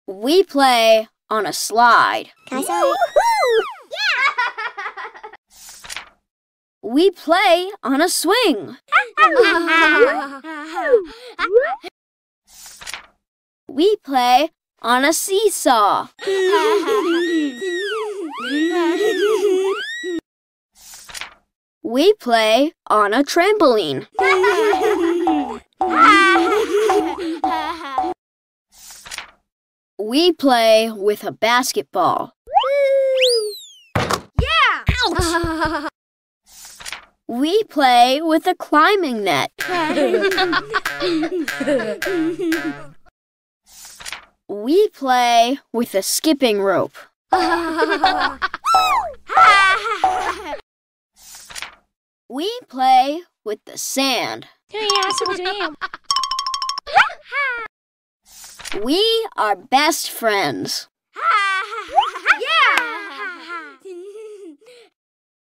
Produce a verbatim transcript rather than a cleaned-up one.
We play on a slide. Can I say? We play on a swing. We play on a seesaw. We play on a trampoline. We play with a basketball. Yeah! Ouch! We play with a climbing net. We play with a skipping rope. We play with the sand. We are best friends.